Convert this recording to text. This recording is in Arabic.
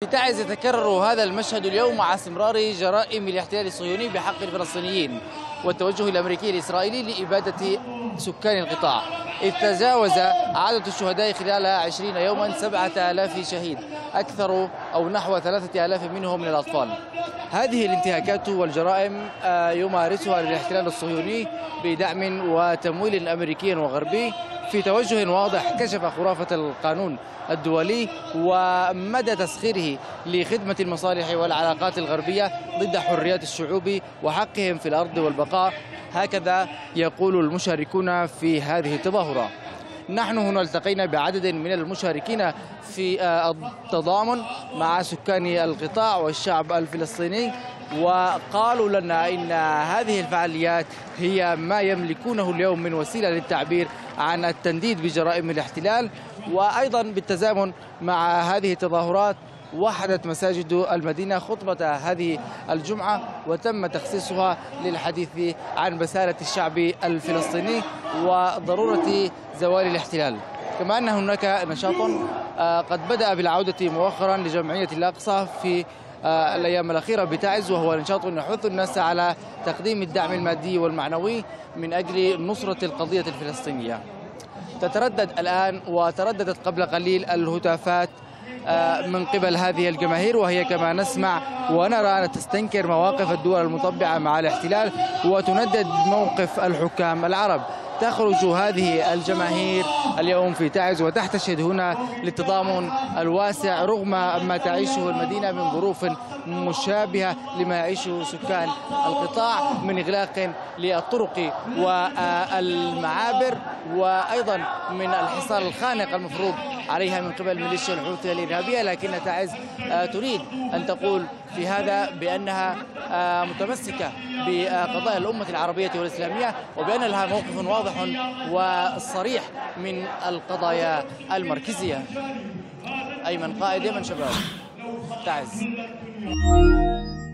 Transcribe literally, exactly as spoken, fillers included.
تعز يتكرر هذا المشهد اليوم مع استمرار جرائم الاحتلال الصهيوني بحق الفلسطينيين والتوجه الأمريكي الإسرائيلي لإبادة سكان القطاع، إذ تجاوز عدد الشهداء خلال عشرين يوما سبعة آلاف شهيد، أكثر أو نحو ثلاثة آلاف منهم من الأطفال. هذه الانتهاكات والجرائم يمارسها الاحتلال الصهيوني بدعم وتمويل أمريكي وغربي في توجه واضح كشف خرافة القانون الدولي ومدى تسخيره لخدمة المصالح والعلاقات الغربية ضد حريات الشعوب وحقهم في الأرض والبقاء. هكذا يقول المشاركون في هذه التظاهرات. نحن هنا التقينا بعدد من المشاركين في التضامن مع سكان القطاع والشعب الفلسطيني، وقالوا لنا إن هذه الفعاليات هي ما يملكونه اليوم من وسيلة للتعبير عن التنديد بجرائم الاحتلال. وأيضا بالتزامن مع هذه التظاهرات وحدت مساجد المدينة خطبة هذه الجمعة وتم تخصيصها للحديث عن بسالة الشعب الفلسطيني وضرورة زوال الاحتلال. كما أن هناك نشاط قد بدأ بالعودة مؤخرا لجمعية الأقصى في الأيام الأخيرة بتعز، وهو نشاط يحث الناس على تقديم الدعم المادي والمعنوي من أجل نصرة القضية الفلسطينية. تتردد الآن وترددت قبل قليل الهتافات من قبل هذه الجماهير، وهي كما نسمع ونرى أن تستنكر مواقف الدول المطبعة مع الاحتلال وتندد موقف الحكام العرب. تخرج هذه الجماهير اليوم في تعز وتحتشد هنا للتضامن الواسع رغم ما تعيشه المدينة من ظروف مشابهة لما يعيشه سكان القطاع من إغلاق للطرق والمعابر، وأيضا من الحصار الخانق المفروض عليها من قبل ميليشيا الحوثي الإرهابية. لكن تعز تريد أن تقول في هذا بأنها متمسكة بقضايا الأمة العربية والإسلامية وبأن لها موقف واضح وصريح من القضايا المركزية. أيمن قائد يمن شباب، تعز.